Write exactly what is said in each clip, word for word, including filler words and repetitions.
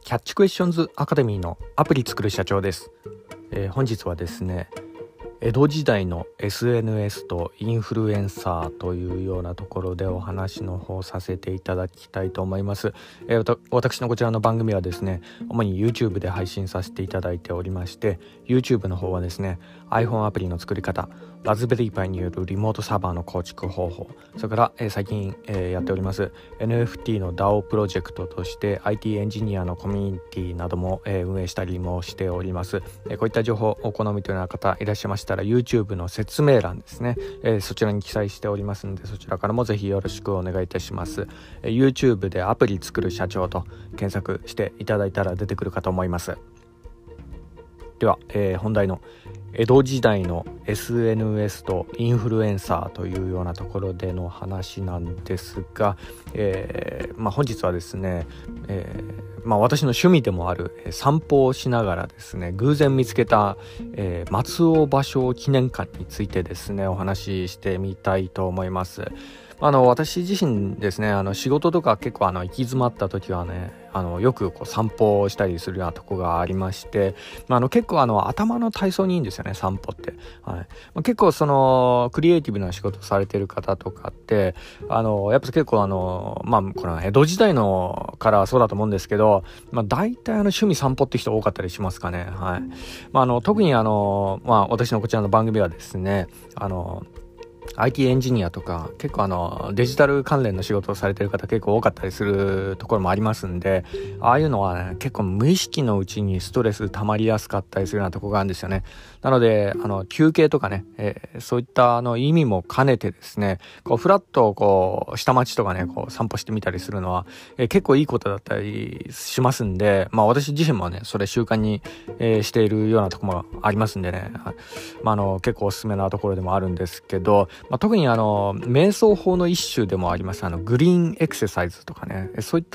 キャッチクエスチョンズアカデミーのアプリ作る社長です。えー、本日はですね、江戸時代の エスエヌエス とインフルエンサーというようなところでお話の方させていただきたいと思います。えー、私のこちらの番組はですね、主に YouTube で配信させていただいておりまして、 YouTube の方はですね iPhone アプリの作り方、ラズベリーパイによるリモートサーバーの構築方法、それから、えー、最近、えー、やっております エヌエフティー の ダオ プロジェクトとして アイティー エンジニアのコミュニティなども、えー、運営したりもしております。えー、こういった情報お好みというような方いらっしゃいましたら YouTube の説明欄ですね、えー、そちらに記載しておりますので、そちらからもぜひよろしくお願いいたします。えー、YouTube でアプリ作る社長と検索していただいたら出てくるかと思います。では、えー、本題の江戸時代の エスエヌエス とインフルエンサーというようなところでの話なんですが、えーまあ、本日はですね、えーまあ、私の趣味でもある散歩をしながらですね、偶然見つけた、えー、松尾芭蕉記念館についてですねお話ししてみたいと思います。あの私自身ですね、あの仕事とか結構あの行き詰まった時はね、あのよくこう散歩をしたりするようなとこがありまして、まあ、あの結構あの頭の体操にいいんですよね、散歩って。はい。まあ、結構そのクリエイティブな仕事されてる方とかってあのやっぱ結構あのまあこの江戸時代のからそうだと思うんですけど、まあ、大体あの趣味散歩って人多かったりしますかね。はい。まあ、あの特にあのまあ私のこちらの番組はですね、あのアイティー エンジニアとか結構あのデジタル関連の仕事をされてる方結構多かったりするところもありますんで、ああいうのは、ね、結構無意識のうちにストレス溜まりやすかったりするようなところがあるんですよね。なのであの休憩とかね、えー、そういったあの意味も兼ねてですね、こうフラッとこう下町とかねこう散歩してみたりするのは、えー、結構いいことだったりしますんで、まあ私自身もねそれ習慣に、えー、しているようなところもありますんでね、まあ、あの結構おすすめなところでもあるんですけど、まあ、特にあの瞑想法の一種でもありますあのグリーンエクササイズとかね、そういった、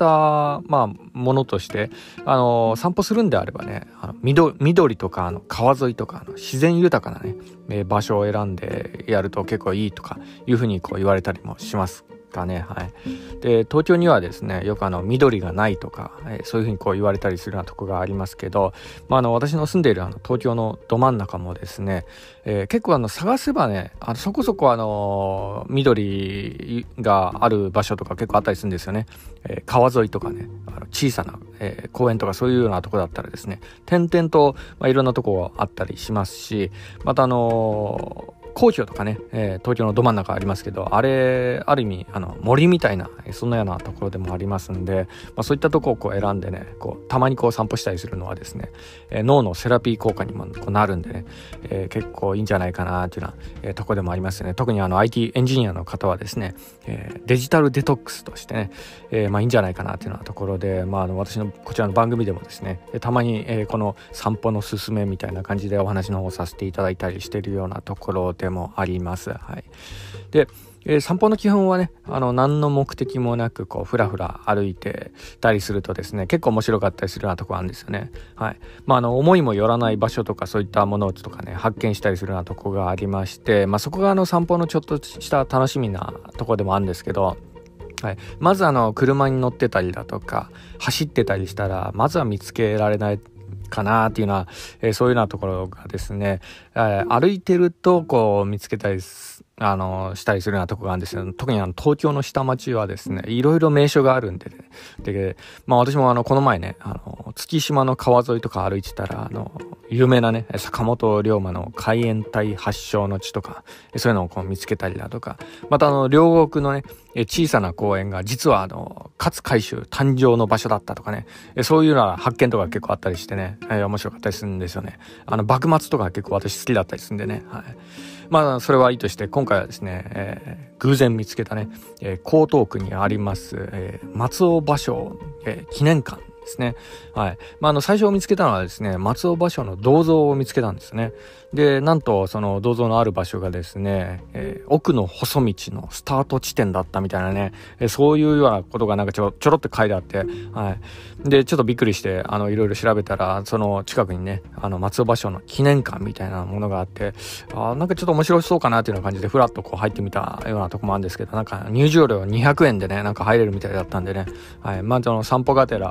まあ、ものとしてあの散歩するんであればね、あの 緑, 緑とかあの川沿いとかあの自然豊かなね、えー、場所を選んでやると結構いいとかいうふうにこう言われたりもしますかね。はい。で東京にはですねよくあの緑がないとか、えー、そういうふうにこう言われたりするようなとこがありますけど、まあ、あの私の住んでいるあの東京のど真ん中もですね、えー、結構あの探せばねあのそこそこあの緑がある場所とか結構あったりするんですよね。えー、川沿いとかね、あの小さな、えー、公園とかそういうようなとこだったらですね点々と、まあ、いろんなとこがあったりしますし、またあのー皇居とかね、えー、東京のど真ん中ありますけど、あれある意味あの森みたいなそんなようなところでもありますんで、まあ、そういったところをこう選んでねこうたまにこう散歩したりするのはですね、えー、脳のセラピー効果にもこうなるんでね、えー、結構いいんじゃないかなっていうような、えー、ところでもありますね。特にあの アイティー エンジニアの方はですね、えー、デジタルデトックスとしてね、えー、まあいいんじゃないかなっていうようなところで、まあ、あの私のこちらの番組でもですねたまに、えー、この散歩のすすめみたいな感じでお話の方させていただいたりしているようなところでもあります。はい。で、えー、散歩の基本はねあの何の目的もなくこうふらふら歩いてたりするとですね結構面白かったりするようなところあるんですよね。はい。まああの思いもよらない場所とかそういったものとかね発見したりするようなところがありまして、まあそこがあの散歩のちょっとした楽しみなところでもあるんですけど、はい、まずあの車に乗ってたりだとか走ってたりしたらまずは見つけられないかなっていうのは、えー、そういうようなところがですね、えー、歩いてるとこう見つけたりすあのしたりするようなところがあるんですよ。特にあの東京の下町はですねいろいろ名所があるんで、ね、で、まあ、私もあのこの前ねあの月島の川沿いとか歩いてたらあの有名なね坂本龍馬の海援隊発祥の地とかそういうのをこう見つけたりだとか、またあの両国のね小さな公園が実はあの勝海舟誕生の場所だったとかね、そういうような発見とか結構あったりしてね、えー、面白かったりするんですよね。あの幕末とか結構私好きだったりするんでね。はい。まあそれはいいとして今回はですね、えー、偶然見つけたね、えー、江東区にあります、えー、松尾芭蕉、えー、記念館ですね。はい。まあ、あの、最初見つけたのはですね、松尾芭蕉の銅像を見つけたんですね。で、なんと、その銅像のある場所がですね、えー、奥の細道のスタート地点だったみたいなね、えー、そういうようなことがなんかちょ、ちょろって書いてあって、はい。で、ちょっとびっくりして、あの、いろいろ調べたら、その近くにね、あの、松尾芭蕉の記念館みたいなものがあって、あなんかちょっと面白そうかなっていうような感じで、ふらっとこう入ってみたようなとこもあるんですけど、なんか入場料にひゃくえんでね、なんか入れるみたいだったんでね、はい。まあ、その散歩がてら、まあ、そういう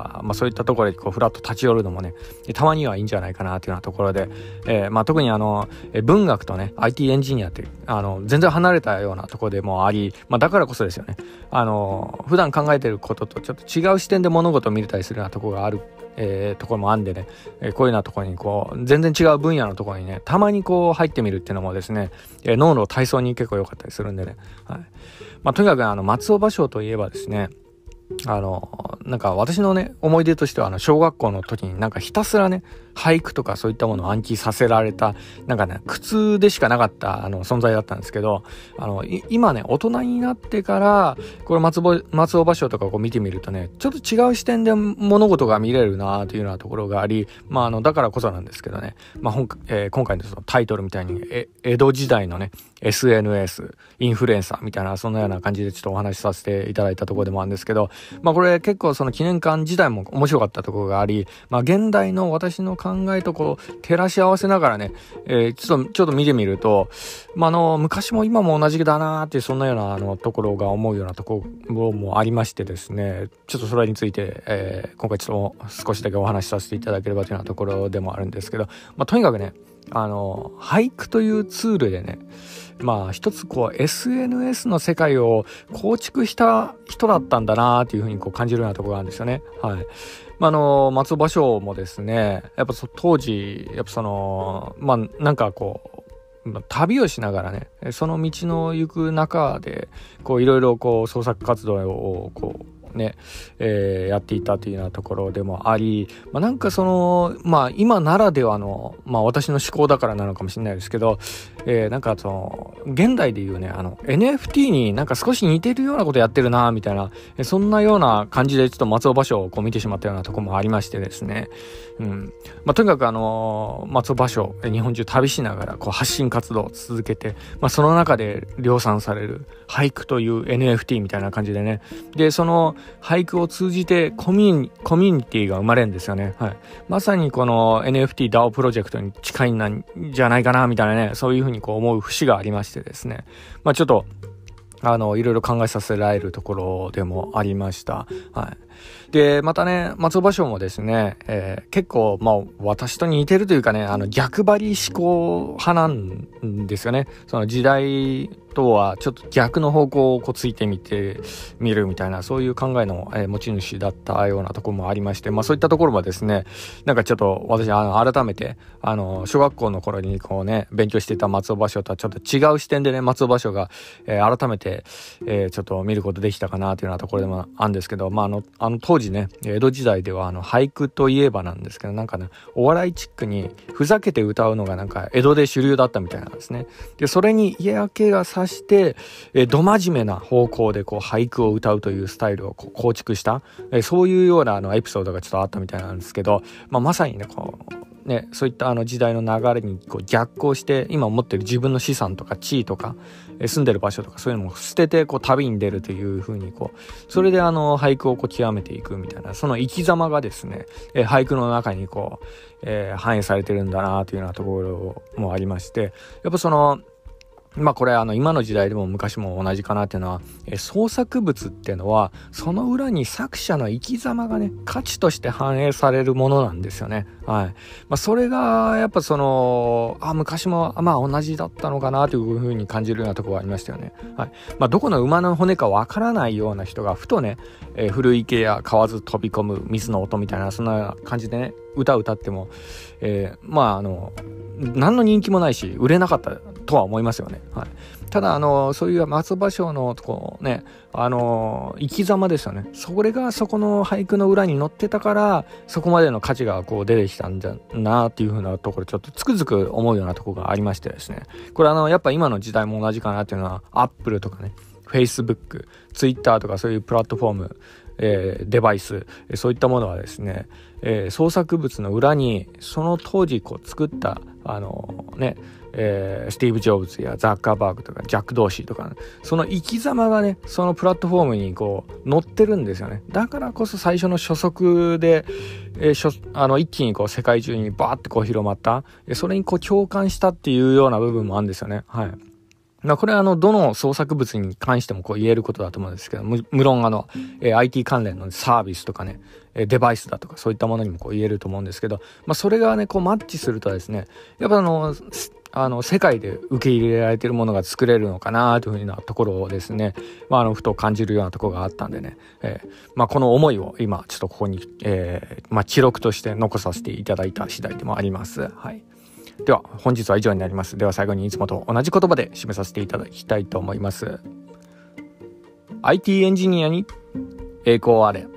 そういったところでこうフラッと立ち寄るのもねたまにはいいんじゃないかなというようなところで、えー、まあ特にあの文学とね アイティー エンジニアってあの全然離れたようなところでもあり、まあ、だからこそですよね、あの普段考えてることとちょっと違う視点で物事を見れたりするようなところがある、えー、ところもあるんでね、えー、こういうようなところにこう全然違う分野のところにねたまにこう入ってみるっていうのもですね、えー、脳の体操に結構良かったりするんでね、はい、まあ、とにかくあの松尾芭蕉といえばですね、あのなんか私のね思い出としてはあの小学校の時になんかひたすらね俳句とかそういったものを暗記させられたなんかね苦痛でしかなかったあの存在だったんですけど、あの今ね大人になってからこれ松尾松尾芭蕉とかこう見てみるとねちょっと違う視点で物事が見れるなというようなところがあり、まああのだからこそなんですけどね、まあ本えー、今回のそのタイトルみたいにえ江戸時代のね エスエヌエス インフルエンサーみたいなそんなような感じでちょっとお話しさせていただいたところでもあるんですけど、まあこれ結構その記念館自体も面白かったところがあり、まあ現代の私の考えとこう照らし合わせながらね、えー、ちょっとちょっと見てみると、まああの昔も今も同じだなーっていうそんなようなあのところが思うようなところもありましてですね、ちょっとそれについて、えー、今回ちょっと少しだけお話しさせていただければというようなところでもあるんですけど、まあとにかくねあの俳句というツールでね、まあ一つこう エスエヌエス の世界を構築した人だったんだなっていうふうにこう感じるようなところがあるんですよね。はい。まあ、あの松尾芭蕉もですね、やっぱそ当時やっぱそのまあなんかこう旅をしながらねその道の行く中でこういろいろこう創作活動をこうね、えー、やっていたというようなところでもあり、まあ、なんかそのまあ今ならではのまあ私の思考だからなのかもしれないですけど、えー、なんかその現代でいうねあの エヌエフティー になんか少し似てるようなことやってるなみたいな、そんなような感じでちょっと松尾芭蕉をこう見てしまったようなところもありましてですね、うんまあ、とにかくあの松尾芭蕉日本中旅しながらこう発信活動を続けて、まあ、その中で量産される俳句という エヌエフティー みたいな感じでね、でその俳句を通じてコミュニ、コミュニティが生まれるんですよね。はい。まさにこの エヌエフティー ダオ プロジェクトに近いんじゃないかなみたいなね、そういうふうにこう思う節がありましてですね。まあちょっとあのいろいろ考えさせられるところでもありました。はい。でまたね松尾芭蕉もですね、えー、結構まあ私と似てるというかねあの逆張り思考派なんですよね。その時代とはちょっと逆の方向をこうついてみてみるみたいなそういう考えの、えー、持ち主だったようなところもありまして、まあそういったところもですねなんかちょっと私あの改めてあの小学校の頃にこうね勉強していた松尾芭蕉とはちょっと違う視点でね松尾芭蕉が、えー、改めて、えー、ちょっと見ることできたかなというようなところでもあるんですけど、まああのあの当時ね江戸時代ではあの俳句といえばなんですけどなんかねお笑いチックにふざけて歌うのがなんか江戸で主流だったみたいなんですね。でそれに嫌気がさして、えー、ど真面目な方向でこう俳句を歌うというスタイルをこう構築した、えー、そういうようなあのエピソードがちょっとあったみたいなんですけど、まあ、まさにねこうねそういったあの時代の流れにこう逆行して今持っている自分の資産とか地位とか、えー、住んでる場所とかそういうのも捨ててこう旅に出るというふうにこうそれであの俳句をこう極めていくみたいなその生き様がですね、えー、俳句の中にこう、えー、反映されてるんだなというようなところもありまして、やっぱそのまあこれあの今の時代でも昔も同じかなっていうのは、え創作物っていうのはその裏に作者の生き様がね価値として反映されるものなんですよね。はい。まあそれがやっぱそのあ昔もまあ同じだったのかなというふうに感じるようなところがありましたよね。はい。まあどこの馬の骨かわからないような人がふとね、えー、古池や河津飛び込む水の音みたいなそんな感じでね歌歌っても、えー、まああの何の人気もないし売れなかったとは思いますよね。はい、ただあのそういう松尾芭蕉のこうねあの生き様ですよね。それがそこの俳句の裏に載ってたからそこまでの価値がこう出てきたんだなっていう風なところちょっとつくづく思うようなところがありましてですね。これあのやっぱ今の時代も同じかなっていうのはアップルとかねフェイスブック、ツイッターとかそういうプラットフォーム、えー、デバイス、そういったものはですね、えー、創作物の裏にその当時こう作ったあのね、えー、スティーブ・ジョブズやザッカーバーグとかジャック・ドーシーとか、ね、その生き様がねそのプラットフォームにこう載ってるんですよね。だからこそ最初の初速で、えー、初あの一気にこう世界中にバーってこう広まった、それにこう共感したっていうような部分もあるんですよね。はい。 まあこれはあのどの創作物に関してもこう言えることだと思うんですけど、む無論あの、えー、アイティー 関連のサービスとかね、えー、デバイスだとかそういったものにもこう言えると思うんですけど、まあそれがねこうマッチするとですね、やっぱあのあの世界で受け入れられているものが作れるのかなというふうなところをですね、まああのふと感じるようなところがあったんでね、えー、まあこの思いを今ちょっとここに、えー、まあ記録として残させていただいた次第でもあります。はい。では本日は以上になります。では最後にいつもと同じ言葉で締めさせていただきたいと思います。アイティー エンジニアに栄光あれ。